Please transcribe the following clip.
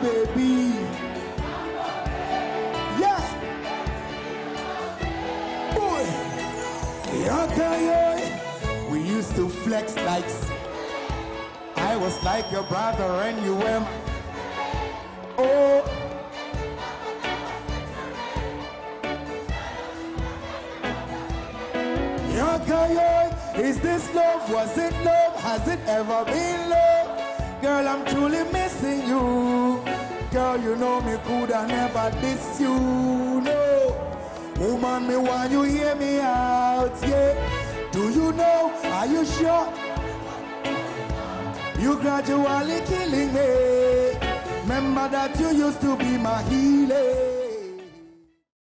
baby. Yeah. Boy. We used to flex like I was like your brother and you were my... Oh. Is this love? Was it love? Has it ever been love? Girl, I'm truly missing you. Girl, you know me coulda never diss you, no. Woman, me want you hear me out, yeah. Do you know, are you sure? You gradually killing me. Remember that you used to be my healer.